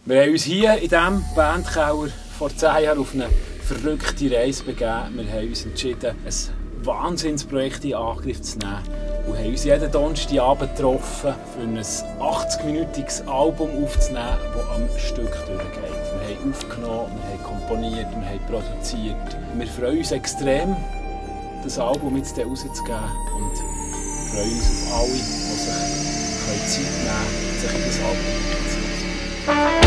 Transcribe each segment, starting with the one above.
Wir haben uns hier in diesem Bandkeller vor 10 Jahren auf eine verrückte Reise begeben. Wir haben uns entschieden, ein Wahnsinnsprojekt in Angriff zu nehmen und haben uns jeden Donnerstagabend getroffen, für ein 80-minütiges Album aufzunehmen, das am Stück durchgeht. Wir haben aufgenommen, wir haben komponiert, wir haben produziert. Wir freuen uns extrem, das Album jetzt rauszugeben und freuen uns auf alle, die sich Zeit nehmen können, sich in das Album einzusetzen.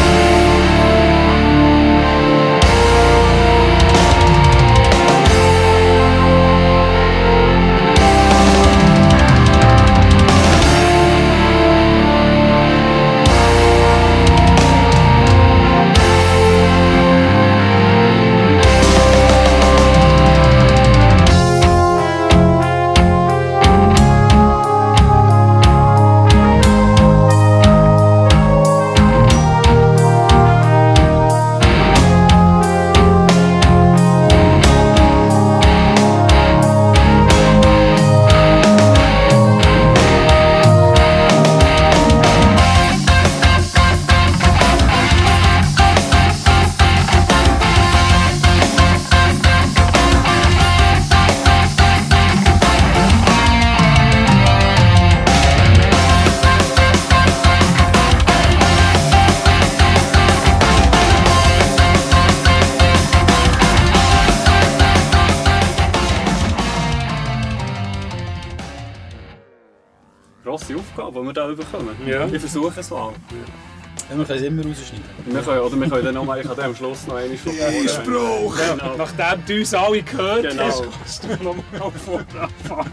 Grosse Aufgabe, die wir hier bekommen. Ja. Ich versuche es mal. Ja, wir können es immer rausschneiden. Wir können dann noch mal, ich kann dann am Schluss noch einmal von vorne. Einspruch! Genau. Nachdem du uns alle gehört Genau. hast, kannst du noch mal vorne anfangen.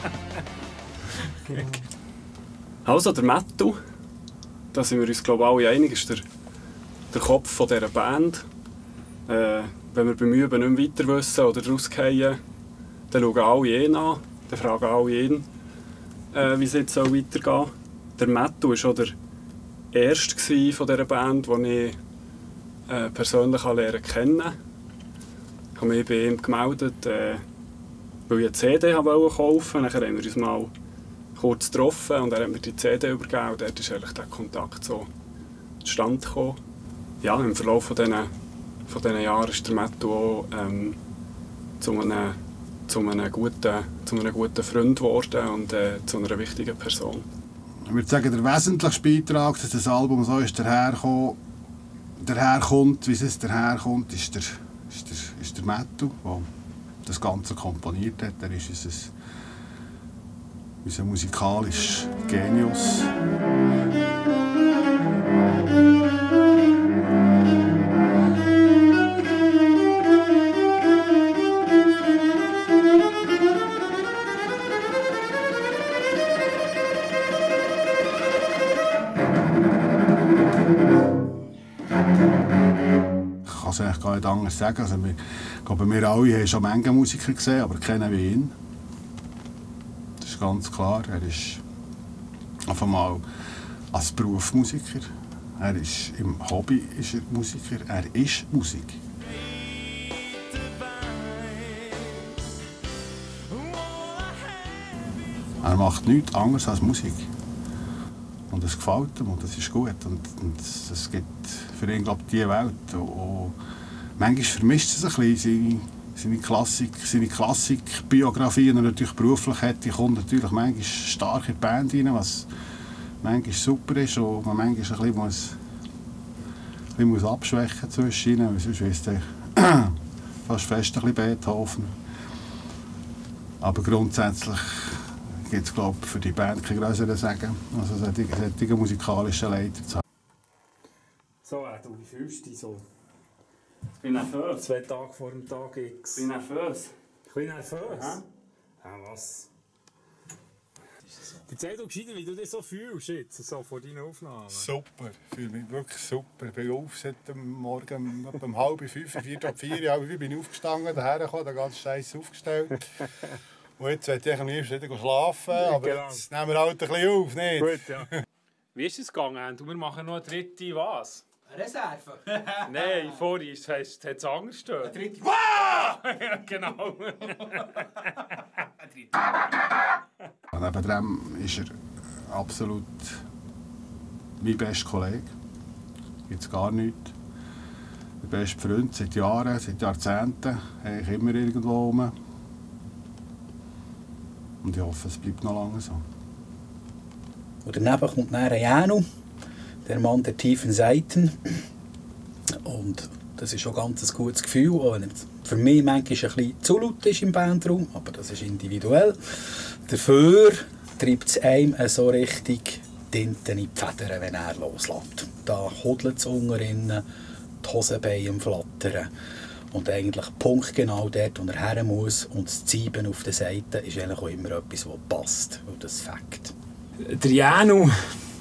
Also, der Mattu, da sind wir uns glaube ich alle einig, ist der Kopf von dieser Band. Wenn wir beim Üben nicht mehr weiter wissen oder rausgehen, dann schauen alle ihn an, dann fragen alle ihn, wie es jetzt weitergehen soll. Der Mattu war schon der Erste von dieser Band, den ich persönlich lernen konnte. Ich habe mich bei ihm gemeldet, weil ich eine CD kaufen wollte. Dann haben wir uns mal kurz getroffen und er hat mir die CD übergeben. Und dort ist eigentlich der Kontakt so zustande gekommen. Ja, im Verlauf von diesen Jahren ist der Mattu auch zu einem guten Freund geworden und zu einer wichtigen Person. Ich würde sagen, der wesentlichste Beitrag, dass das Album so ist daherkommt, wie es daherkommt, ist der Mattu, der das Ganze komponiert hat. Er ist unser musikalischer Genius. Ich kann es eigentlich gar nicht anders sagen. Also, ich glaube, wir alle haben schon Menge Musiker gesehen, aber kennen wie ihn. Das ist ganz klar. Er ist auf einmal als Beruf Musiker. Er ist im Hobby ist er Musiker. Er ist Musik. Er macht nichts anderes als Musik. Und es gefällt ihm und das ist gut. Und es gibt für ihn, glaube ich, diese Welt. Und manchmal vermischt es ein bisschen seine Klassik-Biografie, die er natürlich beruflich hat. Die kommt natürlich manchmal stark in die Band rein, was manchmal super ist und man manchmal ein bisschen muss abschwächen zwischen ihnen. Sonst ist es fast fest ein bisschen Beethoven. Aber grundsätzlich gibt es, glaube ich, für die Band kein größeres Sagen, also solche musikalischen Leiter zu haben. So, du, wie fühlst du dich so? Ich bin nervös. 2 Tage vor dem Tag X. Ich bin nervös. Ich bin nervös? Aha. Ja, was? Erzähl doch gescheiter, wie du dich so fühlst jetzt, so vor deinen Aufnahmen. Super, ich fühle mich wirklich super. Ich bin auf seit Morgen um 4:30, 4:45 bin ich aufgestanden, daher gekommen, den ganzen Scheiß aufgestellt. Und jetzt wollte ich am liebsten wieder schlafen, aber genau. Jetzt nehmen wir halt ein bisschen auf, nicht? Gut, ja. Wie ist es gegangen? Wir machen noch eine dritte was? Reserve? Nein, vorhin hat es Angst gestört. Eine dritte. Ja, genau. Neben dem ist er absolut mein bester Kollege. gibt es gar nichts. Der beste Freund seit Jahren, seit Jahrzehnten, eigentlich immer irgendwo rum. Und ich hoffe, es bleibt noch lange so. Und daneben kommt dann Janu, der Mann der tiefen Seiten. Und das ist schon ganz ein gutes Gefühl, auch wenn es für mich manchmal ein bisschen zu laut ist im Bandraum, aber das ist individuell. Dafür treibt es einem so richtig Tinte in die Federn, wenn er loslässt. Da hudelt es unten drin, die Hosenbeine flattern. Und eigentlich punktgenau dort, wo er her muss, und das Zieben auf der Seite ist eigentlich auch immer etwas, was passt, und das Fakt. Der Janu,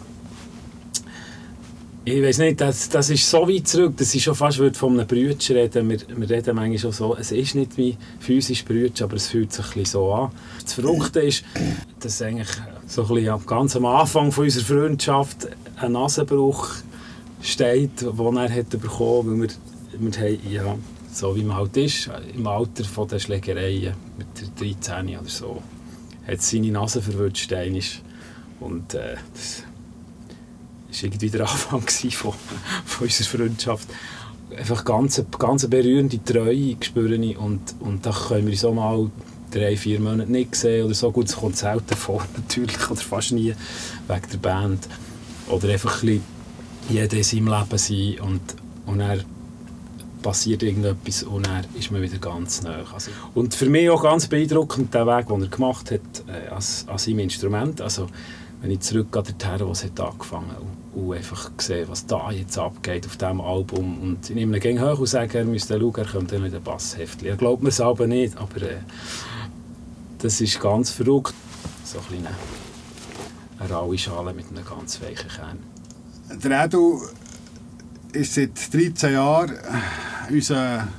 ich weiß nicht, das ist so weit zurück, dass ich schon fast von einem Brütsch reden. Wir reden manchmal schon so, es ist nicht wie physisch Brütsch, aber es fühlt sich ein bisschen so an. Das Verrückte ist, dass eigentlich so ein bisschen ganz am Anfang von unserer Freundschaft ein Nasenbruch steht, den er hat bekommen hat, weil wir haben, ja, so wie man halt ist, im Alter von der Schlägereien, mit 13 oder so, hat seine Nase verwutscht. Und das war irgendwie der Anfang von unserer Freundschaft. Einfach ganz berührende Treue spüre ich. Und da können wir uns auch mal 3-4 Monate nicht sehen oder so. Gut, es kommt selten vor, natürlich, oder fast nie, wegen der Band. Oder einfach ein bisschen jeder in seinem Leben sein und dann passiert irgendetwas und dann ist man wieder ganz nah. Also, und für mich auch ganz beeindruckend der Weg, den er gemacht hat an seinem Instrument. Also, wenn ich zurückgehe dorthin, wo es hat angefangen hat und einfach sehe, was da jetzt abgeht auf diesem Album. Und ich nehme ihn gerne hoch und sage, er müsste schauen, er kommt dann mit einem Basshäftchen. Er glaubt mir es aber nicht, aber das ist ganz verrückt. So eine raue Schale mit einem ganz weichen Kern. Der Edu ist seit 13 Jahren unser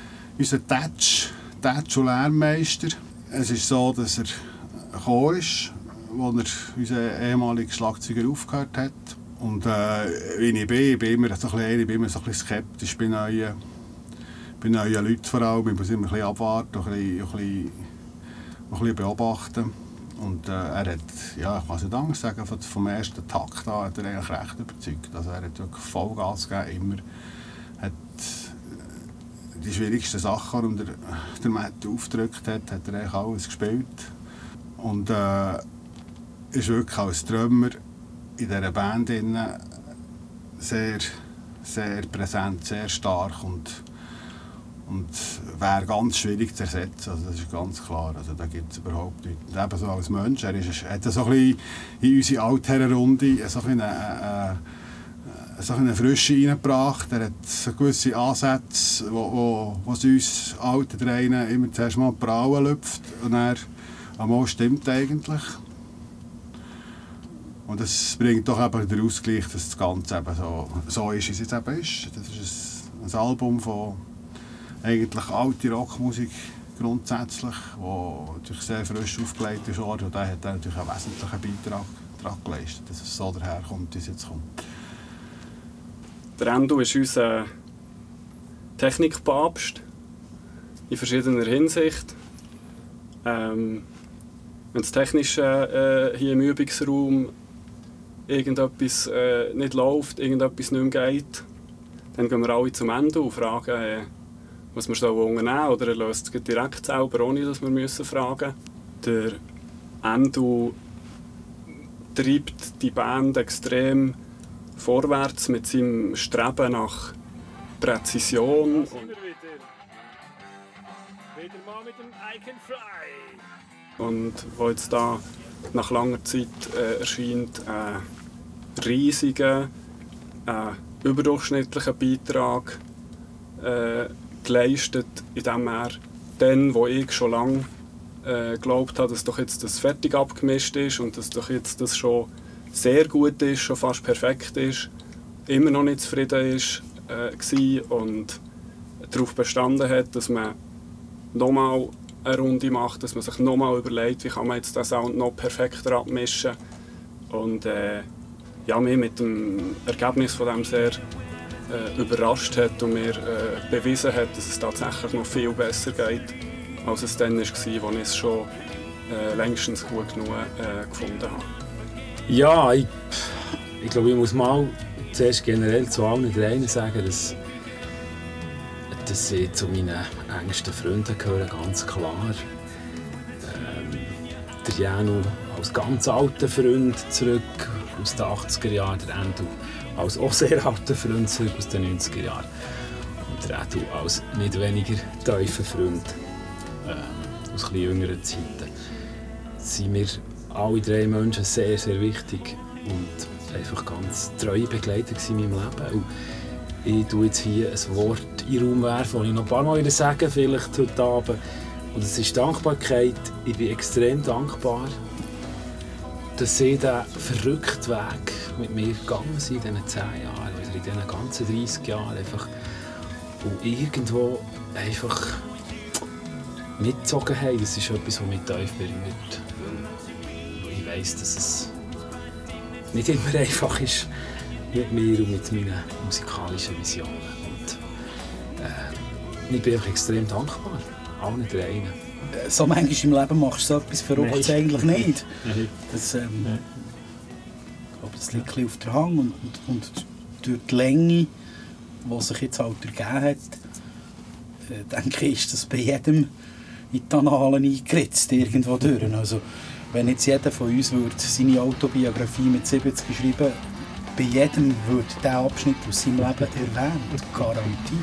Touch- und Lehrmeister. Es ist so, dass er gekommen ist, als er unseren ehemaligen Schlagzeuger aufgehört hat. Und wie ich bin immer so ein bisschen skeptisch bei neuen Leuten vor allem. Ich muss immer ein bisschen abwarten, ein bisschen beobachten. Und er hat, ja, ich kann es nicht anders sagen, vom ersten Takt an hat er eigentlich recht überzeugt. Also er hat wirklich Vollgas gegeben, immer. Hat die schwierigsten Sachen, die der Matt aufgedrückt hat er eigentlich alles gespielt. Und ist wirklich als Drummer in dieser Band sehr, sehr präsent, sehr stark und wäre ganz schwierig zu ersetzen. Also das ist ganz klar. Also da gibt es überhaupt nichts. Und eben so als Mensch, er hat so ein bisschen in unsere Altherrenrunde so eine Frische reingebracht. Er hat so gewisse Ansätze, wo es uns alten Dreien immer zuerst mal die Brauen lüpft und dann einmal stimmt eigentlich. Und das bringt doch eben den Ausgleich, dass das Ganze eben so ist, wie es jetzt eben ist. Das ist ein Album von eigentlich alte Rockmusik grundsätzlich, wo natürlich sehr frisch aufgelegt ist worden. Und da hat er natürlich einen wesentlichen Beitrag daran geleistet, dass es so daherkommt, wie es jetzt kommt. Der Endo ist unser Technikpapst in verschiedener Hinsicht. Wenn das Technische hier im Übungsraum irgendetwas nicht läuft, irgendetwas nicht mehr geht, dann gehen wir alle zum Endo und fragen, was wir unternehmen sollen. Oder er löst es direkt selber, ohne dass wir fragen müssen. Der Endo treibt die Band extrem vorwärts mit seinem Streben nach Präzision. Wieder mal mit dem I Can Fly. Und wo jetzt da nach langer Zeit erscheint ein riesiger, überdurchschnittlicher Beitrag geleistet, indem er dann, wo ich schon lange geglaubt habe, dass doch jetzt das fertig abgemischt ist und dass doch jetzt das schon sehr gut ist, schon fast perfekt ist, immer noch nicht zufrieden war und darauf bestanden hat, dass man nochmal eine Runde macht, dass man sich nochmal überlegt, wie kann man jetzt den Sound noch perfekter abmischen. Und mich mit dem Ergebnis von dem sehr überrascht hat und mir bewiesen hat, dass es tatsächlich noch viel besser geht, als es dann war, als ich es schon längstens gut genug gefunden habe. Ja, ich glaube, ich muss mal zuerst generell zu allen dreien sagen, dass sie zu meinen engsten Freunden gehören, ganz klar. Der Janu als ganz alter Freund zurück aus den 80er Jahren, der Endo als auch sehr alter Freund zurück aus den 90er Jahren und der Edu als nicht weniger tiefer Freund aus etwas jüngeren Zeiten. Sind mir alle drei Menschen sehr, sehr wichtig und einfach ganz treue Begleiter in meinem Leben. Und ich tue jetzt hier ein Wort in den Raum werfen, das ich noch ein paar Mal wieder sage, vielleicht heute Abend. Und es ist Dankbarkeit. Ich bin extrem dankbar, dass sie diesen verrückten Weg mit mir gegangen sind in diesen 10 Jahren, oder in diesen ganzen 30 Jahren. Einfach, und irgendwo einfach mitgezogen haben. Das ist etwas, was mich tief berührt. Weil ich weiss, dass es nicht immer einfach ist mit mir und mit meinen musikalischen Visionen. Und ich bin einfach extrem dankbar. Allen dreien. So manchmal im Leben machst du so etwas Verrücktes eigentlich nicht. Das, ich glaube, das liegt ein bisschen auf der Hand und durch die Länge, die sich jetzt halt ergeben hat, denke ich, ist das bei jedem in die Annalen eingeritzt, irgendwo durch. Also, wenn jetzt jeder von uns würde seine Autobiografie mit 70 schreiben, bei jedem würde dieser Abschnitt aus seinem Leben erwähnt, garantiert.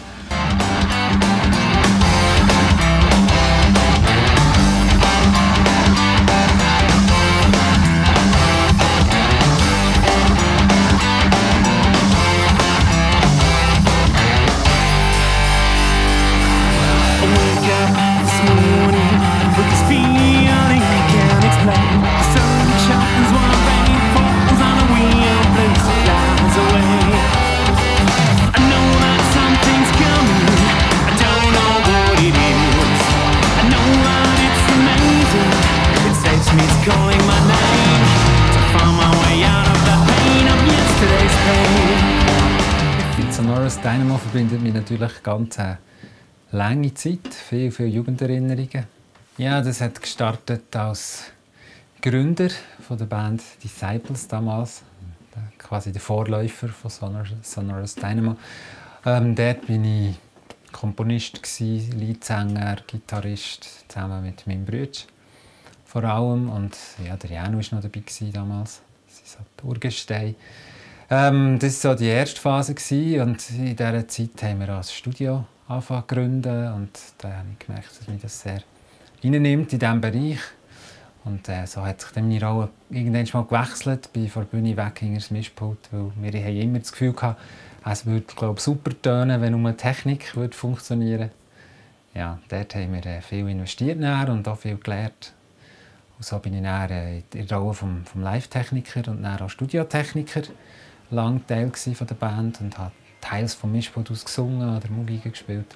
Sonorous Dynamo verbindet mich natürlich ganz lange Zeit, viele Jugenderinnerungen. Ja, das hat gestartet als Gründer von der Band Disciples damals, quasi der Vorläufer von Sonorous Dynamo. Dort bin ich Komponist, Leadsänger, Gitarrist, zusammen mit meinem Bruder vor allem. Und ja, der Janu war noch dabei damals, das ist so die Urgestein. Das war so die erste Phase und in dieser Zeit haben wir ein Studio angefangen zu gründen und da habe ich gemerkt, dass mich das sehr reinnimmt in diesem Bereich. Und so hat sich dann meine Rolle irgendwann mal gewechselt, ich bin von der Bühne weg hinter das Mischpult, weil wir haben immer das Gefühl hatten, es würde, glaube ich, super tönen, wenn nur die Technik würde funktionieren. Ja, dort haben wir viel investiert und auch viel gelernt. Und so bin ich dann in der Rolle vom Live-Techniker und dann auch Studiotechniker lang Teil von der Band und habe teils vom Mischpult aus gesungen oder Musik gespielt.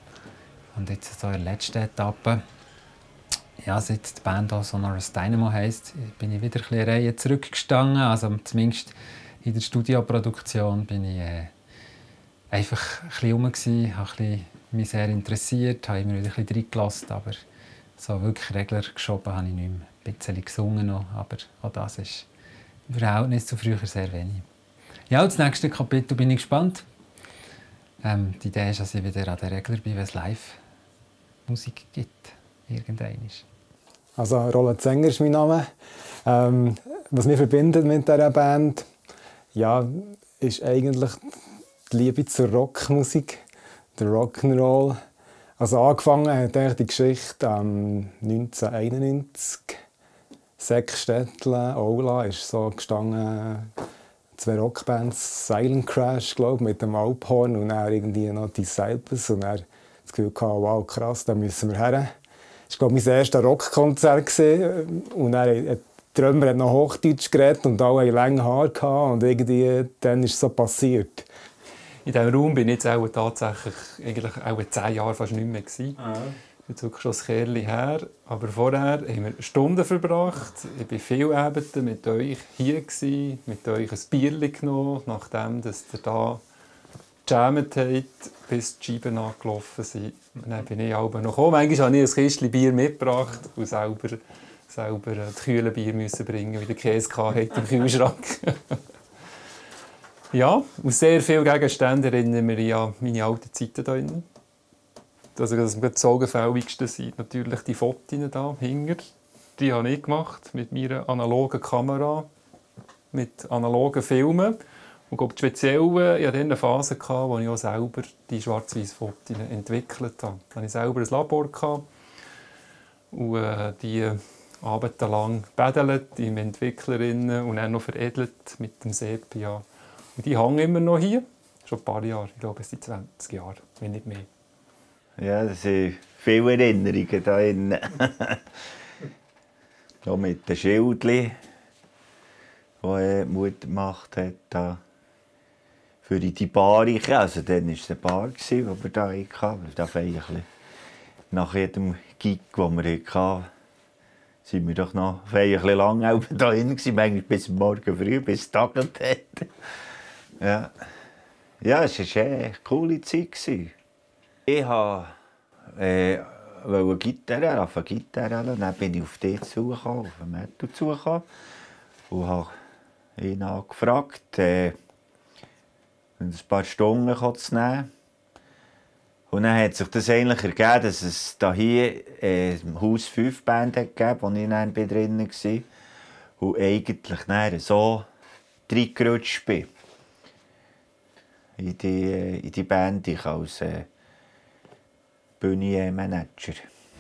Und jetzt so in der letzten Etappe, ja, seit die Band auch Sonorous Dynamo heisst, bin ich wieder eine Reihe zurückgestanden. Also zumindest in der Studioproduktion bin ich einfach ein bisschen rum gewesen, habe mich sehr interessiert, habe immer wieder ein bisschen reingelassen, aber so wirklich Regler geschoben habe ich nicht mehr. Ein bisschen gesungen noch, aber auch das ist im Verhältnis zu früher sehr wenig. Ja, das nächste Kapitel bin ich gespannt. Die Idee ist, dass ich wieder an den Regler bin, wenn es Live-Musik gibt. Irgendwann. Also Roland Zenger ist mein Name. Was mich verbindet mit dieser Band, ja, ist eigentlich die Liebe zur Rockmusik, der Rock'n'Roll. Also angefangen hat eigentlich die Geschichte 1991. Säckstättle, Aula, ist so gestanden, 2 Rockbands, Silent Crash, glaube mit dem Alphorn und dann irgendwie noch Disciples und dann das Gefühl gehabt, wow, krass, da müssen wir her. Das war, glaube ich, mein erstes Rockkonzert und dann der Drummer hat noch Hochdeutsch geredet und alle hatten lange Haare und irgendwie dann ist es so passiert. In diesem Raum bin ich jetzt auch tatsächlich auch 10 Jahre fast nicht mehr gewesen. Jetzt wirklich schon ein Kerli her. Aber vorher haben wir Stunden verbracht. Ich war viel Abende mit euch hier, mit euch ein Bierchen genommen, nachdem dass ihr da gejammt habt, bis die Scheiben angelaufen sind. Und dann bin ich auch noch gekommen. Manchmal habe ich ein Kistchen Bier mitgebracht und selber das kühle Bier müssen bringen, wie der Käse hatte im Kühlschrank. Ja, aus sehr vielen Gegenständen erinnern wir an meine alten Zeiten hier drin. Also das augenfälligste sind natürlich die Fotos hier hinten. Die habe ich gemacht mit meiner analogen Kamera, mit analogen Filmen. Und speziell ich hatte eine Phase, wo ich auch selber die Schwarz-Weiß-Fotos entwickelt habe. Da hatte ich selber ein Labor und die abendlang gebädelt, im Entwicklerinnen und dann noch veredelt mit dem Sepia. Und die hängen immer noch hier, schon ein paar Jahre, ich glaube es sind 20 Jahre, wenn nicht mehr. Ja, das sind viele Erinnerungen hier drin. Auch mit den Schildchen, die die Mutter gemacht hat. Da. Für die Bar, also dann war es eine Bar, die wir hier hatten. Da nach jedem Gig, den wir hatten, sind wir doch noch ein bisschen lang hier drin, manchmal bis morgen früh, bis es getagelt hat. Ja, ja, es war eine coole Zeit. Ich wollte Gitarre lernen, dann bin ich auf dich zugekommen, auf den Metal zugekommen und habe ihn gefragt, ein paar Stunden zu nehmen. Und dann hat sich das eigentlich ergeben, dass es hier im Haus 5 Band gab, wo ich dann drin war. Und eigentlich dann so reingerutscht bin in die Band als Bühnenmanager.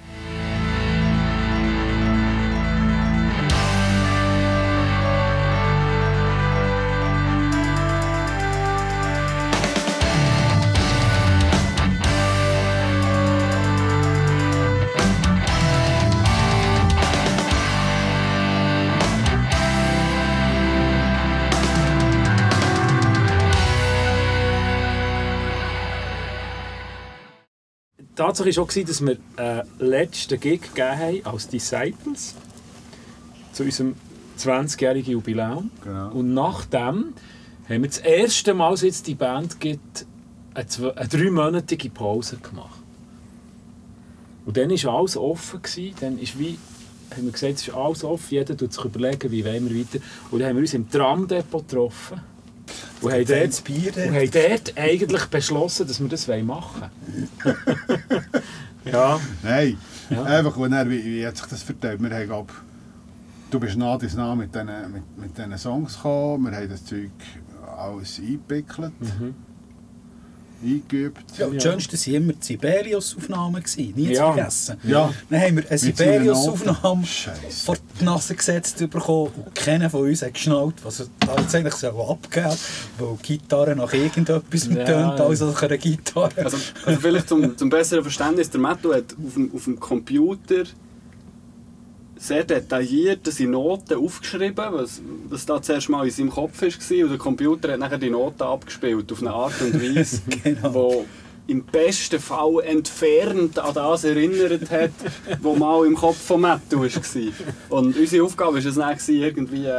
Die Tatsache war auch, dass wir einen letzten Gig gegeben haben als Disciples zu unserem 20-jährigen Jubiläum. Genau. Und nachdem haben wir das erste Mal, seit die Band gibt, eine 3-monatige Pause gemacht. Und dann war alles offen. Dann ist haben wir gesagt, es ist alles offen, jeder tut sich überlegen, wie wollen wir weiter. Und dann haben wir uns im Tramdepot getroffen. Und haben dort eigentlich beschlossen, dass wir das machen wollen. Ja. Nein, Ja. einfach, wie hat sich das verteilt? Wir haben, du bist nah mit diesen Songs gekommen, wir haben das Zeug alles eingepickelt, eingeübt. Ja, das Schönste waren immer die Sibelius-Aufnahmen, nie zu vergessen. Ja. Dann haben wir eine Sibelius-Aufnahme Scheisse. vor die Nase gesetzt bekommen und keiner von uns hat geschnallt, was er da jetzt eigentlich abgegeben soll, weil die Gitarre nach irgendetwas tönt, als nach einer Gitarre. Also vielleicht zum besseren Verständnis, der Matthew hat auf dem Computer sehr detailliert die Noten aufgeschrieben, was da zuerst mal in seinem Kopf war. Und der Computer hat nachher die Noten abgespielt auf eine Art und Weise, Genau. die im besten Fall entfernt an das erinnert hat, was mal im Kopf von Matthew war. Und unsere Aufgabe war es dann, irgendwie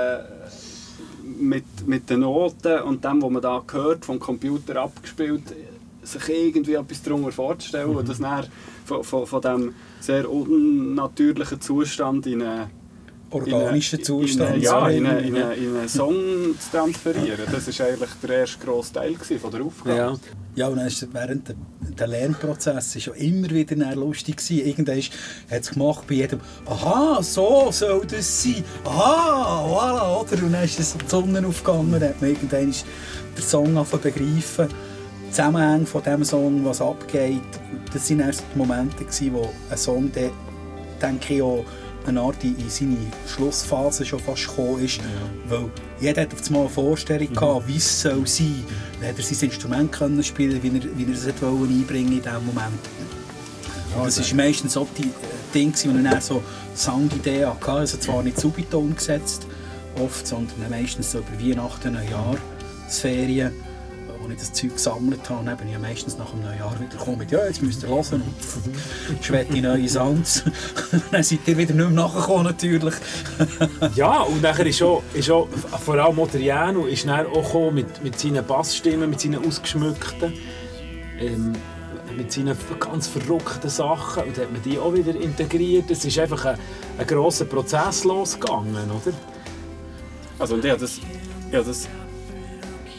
mit den Noten und dem, was man da gehört, vom Computer abgespielt, sich irgendwie etwas darunter vorzustellen und das dann von diesem sehr unnatürlichen Zustand in einen Organischen Zustand. in einen Song zu transferieren. Das war eigentlich der erste grosse Teil von der Aufgabe. Ja. Ja, und dann ist während der Lernprozess ist ja immer wieder lustig gewesen. Irgendwann hat es gemacht bei jedem, aha, so soll das sein, aha, voilà, oder? Und dann ist es die Sonne aufgegangen, dann hat man irgendwann den Song angefangen zu begreifen, die Zusammenhänge von dem Song, was abgeht. Das waren erst die Momente, wo ein Song, der, denke ich, auch eine Art in seine Schlussphase schon fast gekommen ist. Ja. Weil jeder hat auf einmal eine Vorstellung gehabt, wie es soll sein. Dann hat er sein Instrument können spielen, wie er es einbringen in diesem Moment. Und das ist meistens auch die Dinge, wo er dann so Soundideen hatte. Also zwar nicht subito umgesetzt, oft, sondern meistens so über Weihnachten, Neujahr, Ferien. Als ich das Zeug gesammelt habe, dann bin ich meistens nach einem Neujahr wieder gekommen mit «Ja, jetzt müsst ihr hören» und «Schwette neue Sounds». Dann seid ihr wieder nicht mehr nachgekommen, natürlich. Ja, und nachher ist auch vor allem Modriano ist dann auch gekommen mit seinen Bassstimmen, mit seinen ausgeschmückten, mit seinen ganz verrückten Sachen. Und dann hat man die auch wieder integriert. Es ist einfach ein grosser Prozess losgegangen, oder? Also und ich habe das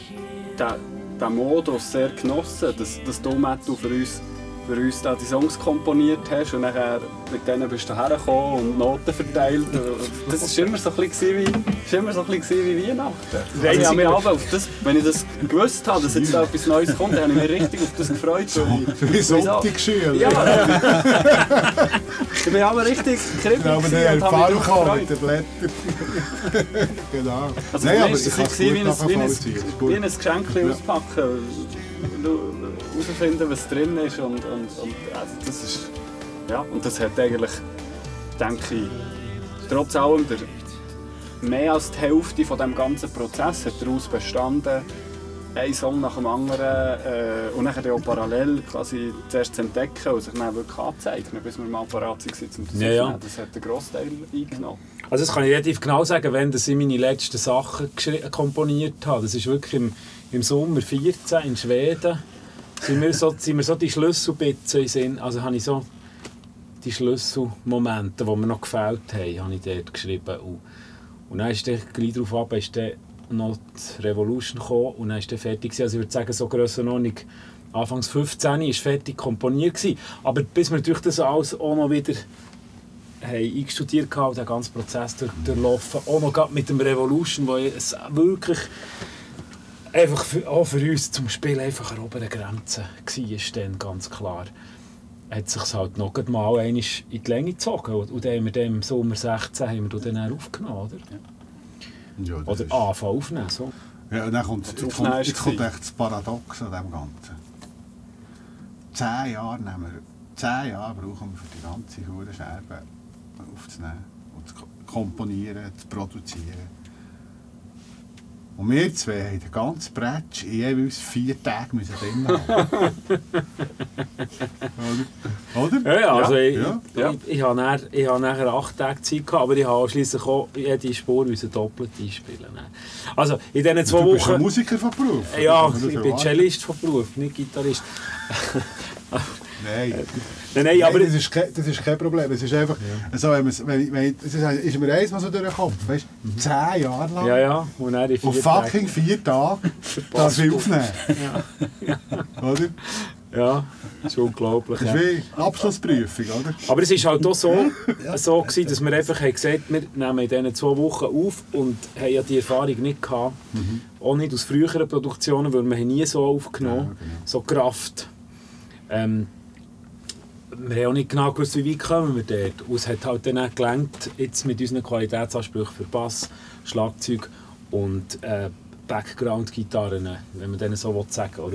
den Modus sehr genossen, dass du, Matthew, für uns da die Songs komponiert hast und nachher mit denen bist du hergekommen und Noten verteilt. Das war immer so ein bisschen wie Weihnachten. Wenn ich das gewusst habe, dass jetzt da etwas Neues kommt, dann habe ich mich richtig auf das gefreut. Wie Sonntagsschüler. Ja. Ich bin aber richtig kritisch aber der und habe mich Farbe darauf mit den gefreut. Blättern. Genau. Also Nein, aber es ich war kann es wie gut ein nachvollziehen. wie ein Geschenk auspacken, herausfinden, was drin ist und also das ist, ja, und das hat eigentlich, denke ich, trotz allem mehr als die Hälfte von dem ganzen Prozess hat daraus bestanden, einen Song nach dem anderen und dann auch parallel quasi zuerst zu entdecken und sich dann wirklich anzeichnen, bis wir mal parat waren, um das aufzunehmen. Das hat einen Grossteil eingenommen. Also das kann ich relativ genau sagen, wenn ich meine letzten Sachen komponiert habe. Das ist wirklich im Sommer 2014 in Schweden. Sind mir so die Schlüsselbitze in Sinn, also habe ich so die Schlüsselmomente, die mir noch gefällt haben, habe ich dort geschrieben. Und dann ist gleich darauf ab, ist dann noch die Revolution gekommen und dann ist dann fertig gewesen. Also ich würde sagen, so Grössenordnung Anfangs 15 war fertig komponiert gewesen. Aber bis wir durch das alles auch noch wieder eingestudiert haben, den ganzen Prozess durchlaufen, auch noch mit dem Revolution, wo es wirklich einfach auch für uns zum Spiel einfach eine obere Grenze war, dann ganz klar. Hat sich halt noch mal einmal in die Länge gezogen. Und dann haben wir dann im Sommer 16 haben wir dann aufgenommen, oder? Ja, oder anfangen aufnehmen. So. Ja, und dann kommt echt das Paradox an dem Ganzen. 10 Jahre brauchen wir für die ganze Scherbe aufzunehmen und zu komponieren, zu produzieren. Und wir zwei haben den ganzen Bretsch in jeweils 4 Tagen drin haben. Oder? Ja, also ich habe nachher 8 Tage Zeit gehabt, aber ich habe schliesslich auch jede Spur doppelt einspielen. Also in diesen 2 Wochen... Du bist ein Musiker von Beruf? Ja, ich bin Cellist von Beruf, nicht Gitarrist. Nein, aber das ist kein Problem. Es ist einfach, also, ist mir eins mal so durch den Kopf, weißt, 10 Jahre lang ja. Und dann auf fucking 4 Tage darf ich aufnehmen. Ja. Oder? Ja, das ist unglaublich. Das ist wie Abschlussprüfung, oder? Aber es war halt auch so gewesen, dass wir einfach gesagt haben, wir nehmen in diesen 2 Wochen auf und haben ja die Erfahrung nicht gehabt. Auch nicht aus früheren Produktionen, weil wir nie so aufgenommen, so Kraft. Wir haben auch nicht genau gewusst, wie weit kommen wir dort. Und es hat halt dann auch gelangt, jetzt mit unseren Qualitätsansprüchen für Bass, Schlagzeug und Background-Gitarren, wenn man denen so sagen will.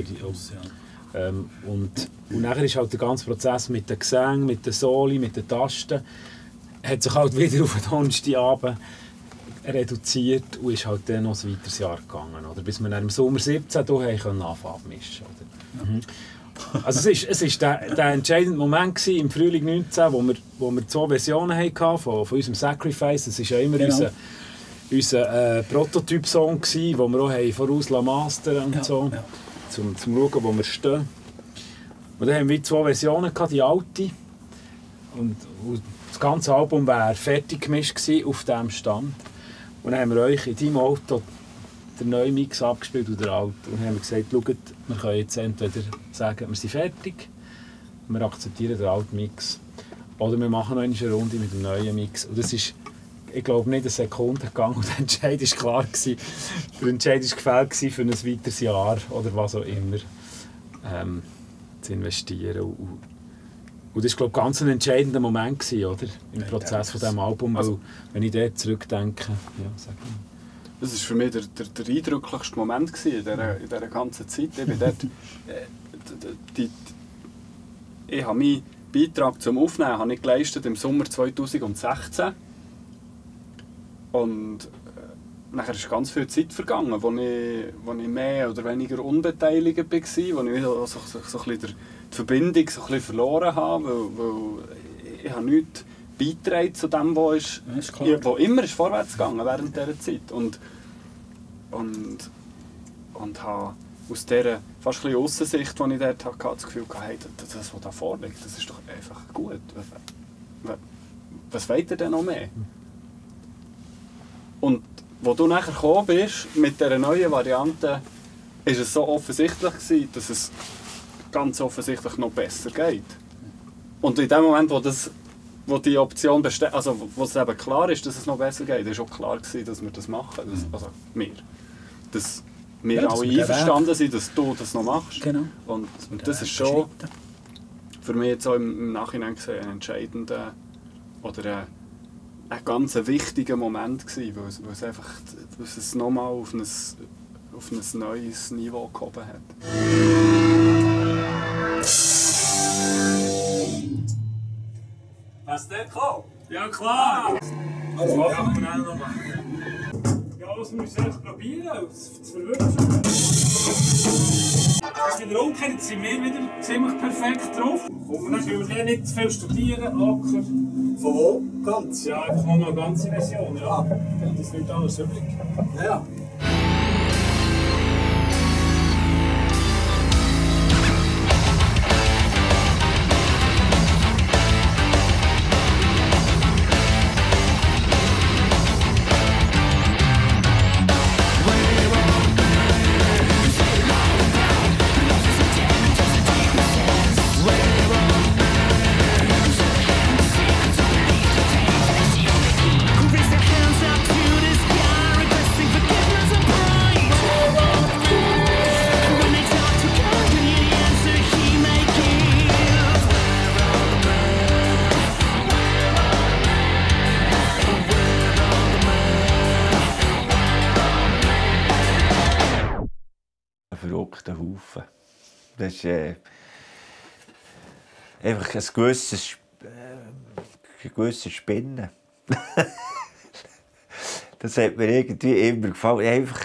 Und nachher ist halt der ganze Prozess mit den Gesängen, mit den Soli, mit den Tasten, hat sich halt wieder auf den Donnerstagabend reduziert und ist halt dann noch ein weiteres Jahr gegangen. Oder? Bis wir dann im Sommer 17 hier anfangen mischen. Also es war der entscheidende Moment im Frühling 19, wo wir 2 Versionen hatten von unserem Sacrifice. Das war ja immer unser Prototyp-Song, den wir auch voraus mastern und so, zum schauen, wo wir stehen. Und dann haben wir 2 Versionen gehabt, die alte. Und das ganze Album wäre fertig gemischt gewesen auf diesem Stand. Und dann haben wir euch in deinem Auto den neuen Mix abgespielt und der alte. Und dann haben wir gesagt, schaut, wir können jetzt entweder sagen, wir sind fertig, wir akzeptieren den alten Mix, oder wir machen noch eine Runde mit dem neuen Mix. Und das ist, ich glaube, nicht eine Sekunde gegangen und der Entscheid war klar gewesen. Der Entscheid war gefällt gewesen, für ein weiteres Jahr oder was auch immer zu investieren. Und das war, glaube ich, ganz ein entscheidender Moment gewesen, oder? Im Prozess von diesem Album, also, wenn ich dort zurückdenke. Ja, sag ich. Das war für mich der eindrücklichste Moment in dieser ganzen Zeit. Ich bin dort, ich habe meinen Beitrag zum Aufnehmen habe ich geleistet im Sommer 2016. Und nachher ist ganz viel Zeit vergangen, wo ich mehr oder weniger unbeteiligt war, wo ich so ein bisschen die Verbindung so ein bisschen verloren habe, weil ich habe nichts beitragen zu dem, wo immer ist vorwärts gegangen während dieser Zeit. Und habe aus dieser fast ein bisschen Aussensicht, die ich dort hatte, das Gefühl gehabt, hey, das, was da vorliegt, das ist doch einfach gut. Was wollt ihr denn noch mehr? Und wo du nachher gekommen bist, mit dieser neuen Variante ist es so offensichtlich gewesen, dass es ganz offensichtlich noch besser geht. Und in dem Moment, wo die Option besteht, also wo es eben klar ist, dass es noch besser geht, ist auch klar gewesen, dass wir das machen. Also wir. Dass wir Ja, dass alle wir den einverstanden sind, dass du das noch machst. Genau. Und das ist schon für mich jetzt auch im Nachhinein gesehen ein entscheidender oder ein ganz wichtiger Moment gewesen, weil es nochmal auf ein neues Niveau gehoben hat. Hast du dort gekommen? Ja, klar! Also, ja, wir nehmen noch mal. Ja, was müssen wir jetzt probieren, zu verwirklichen? Als wieder umgekehrt sind wir wieder ziemlich perfekt drauf. Und dann müssen wir nicht zu viel studieren, locker. Von wo? Ganz? Ja, einfach nur noch eine ganze Version. Ja, das ist nicht alles übrig. Ja. Verrückter Haufen. Das ist einfach ein gewisses Spinnen. Das hat mir irgendwie immer gefallen. Einfach,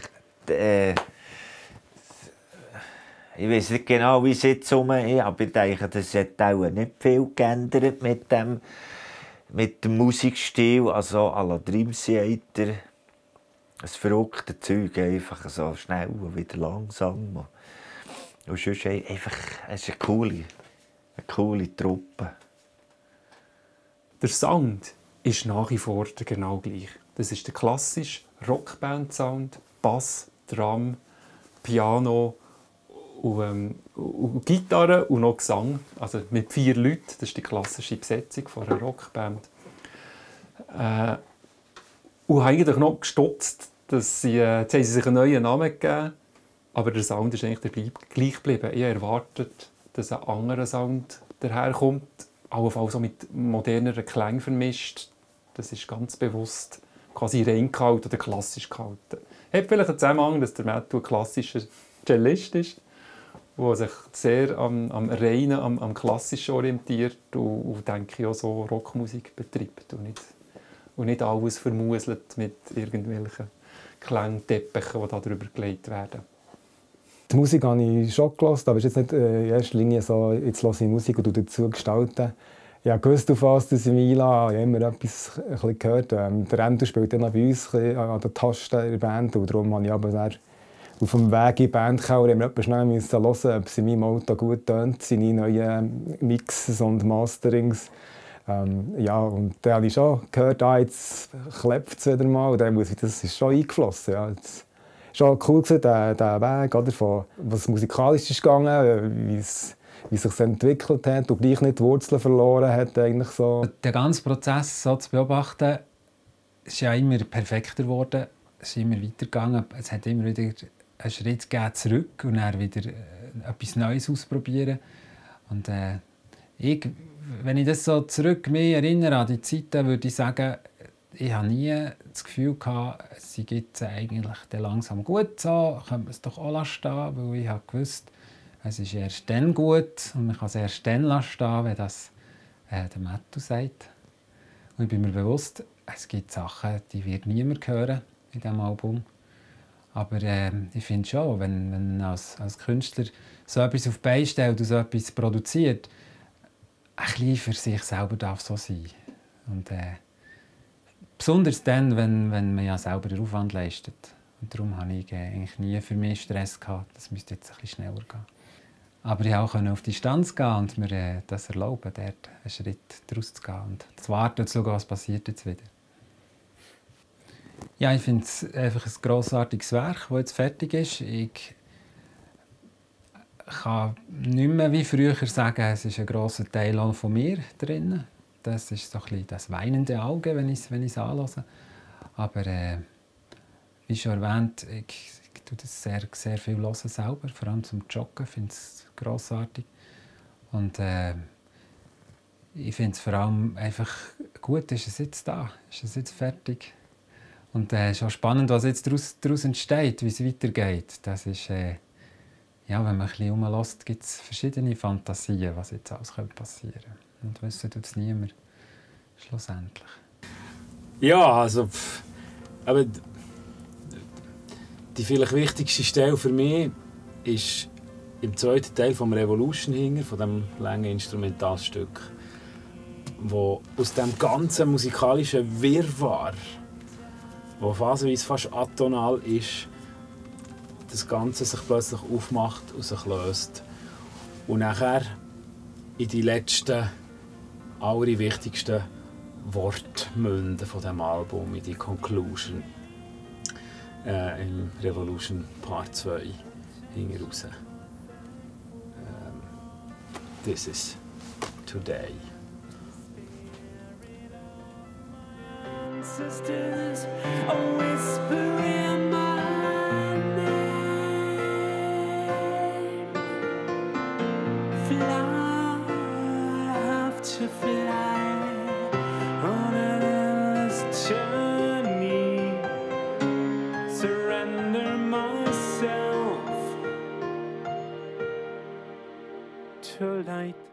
ich weiß nicht genau, wie es jetzt ist, aber ich denke, das hat auch nicht viel geändert mit dem Musikstil. Also à la Dream Theater. Ein verrücktes Zeug, einfach so schnell und wieder langsam. Und sonst einfach, es ist eine coole Truppe. Der Sound ist nach wie vor genau gleich. Das ist der klassische Rockband-Sound, Bass, Drum, Piano und Gitarre und noch Gesang. Also mit 4 Leuten, das ist die klassische Besetzung von einer Rockband. Und haben eigentlich noch gestutzt, dass jetzt haben sie sich einen neuen Namen gegeben, aber der Sound ist eigentlich gleich geblieben. Ich erwartet, dass ein anderer Sound daherkommt, allenfalls auch mit moderneren Klängen vermischt. Das ist ganz bewusst quasi rein gehalten oder klassisch gehalten. Hat vielleicht einen Zusammenhang, dass der Matthew ein klassischer Cellist ist, der sich sehr am Reinen, am Klassischen orientiert und denke ich auch so Rockmusik betreibt und nicht alles vermuselt mit irgendwelchen Klangteppichen, die da drüber gelegt werden. Die Musik habe ich schon gehört, aber es ist jetzt nicht in erster Linie so, jetzt höre ich Musik und dazu gestalten. Ich habe gewusst, auf was ich mich einlasse. Ich habe immer etwas ein bisschen gehört. Der Endo spielt dann bei uns an der Tasten in der Band. Und darum habe ich aber auf dem Weg in die Bandkeller immer schnell hören, ob es in meinem Auto gut tönt, seine neuen Mixes und Masterings. Ja, und dann habe ich schon gehört, jetzt klebt es wieder mal. Und dann das ist schon eingeflossen. Ja. Es war schon cool, der Weg, oder, von was musikalisch ist gegangen, wie es sich entwickelt hat und gleich nicht die Wurzeln verloren hat. Eigentlich so. Der ganze Prozess so zu beobachten, ist ja immer perfekter geworden. Es ist immer weitergegangen. Es hat immer wieder einen Schritt gegeben zurück und dann wieder etwas Neues ausprobieren. Und wenn ich das so zurück mich erinnere an die Zeiten, würde ich sagen, ich habe nie das Gefühl gehabt, es sei jetzt eigentlich langsam gut so, könnte man es doch auch stehen, weil ich habe gewusst, es ist erst dann gut und man kann es erst dann stehen, wenn das der Matthew sagt. Und ich bin mir bewusst, es gibt Sachen, die wird niemand hören in diesem Album. Aber ich finde schon, wenn man als Künstler so etwas auf die Beine stellt und so etwas produziert, ein bisschen für sich selber darf so sein. Und besonders dann, wenn man ja selber den Aufwand leistet. Und darum hatte ich eigentlich nie für mich Stress gehabt. Das müsste jetzt ein bisschen schneller gehen. Aber ich konnte auch auf Distanz gehen und mir das erlauben, dort einen Schritt daraus zu gehen und zu warten und zu schauen, was passiert jetzt wieder. Ja, ich finde es einfach ein grossartiges Werk, das jetzt fertig ist. Ich kann nicht mehr wie früher sagen, es ist ein grosser Teil auch von mir drin. Das ist so ein bisschen das weinende Auge, wenn ich es anhöre. Aber wie schon erwähnt, ich tue das sehr viel hören selber, vor allem zum Joggen. Ich finde es grossartig. Und ich finde es vor allem einfach gut, ist es jetzt da, ist es jetzt fertig. Und es ist auch spannend, was jetzt daraus entsteht, wie es weitergeht. Das ist, ja, wenn man ein bisschen rumlässt, gibt es verschiedene Fantasien, was jetzt alles passieren könnte. Und wissen tut es niemand schlussendlich. Ja, also, aber die vielleicht wichtigste Stelle für mich ist im zweiten Teil vom Revolution hinger, von dem langen Instrumentalstück, wo aus dem ganzen musikalischen Wirrwarr, wo phasenweise fast atonal ist, das Ganze sich plötzlich aufmacht und sich löst. Und nachher in die letzten, allerwichtigsten Worte münden von diesem Album, in die Conclusion, im Revolution Part 2 hinten raus. This is today. Sisters, a whisper in my name. Fly, have to fly on an endless journey. Surrender myself to light.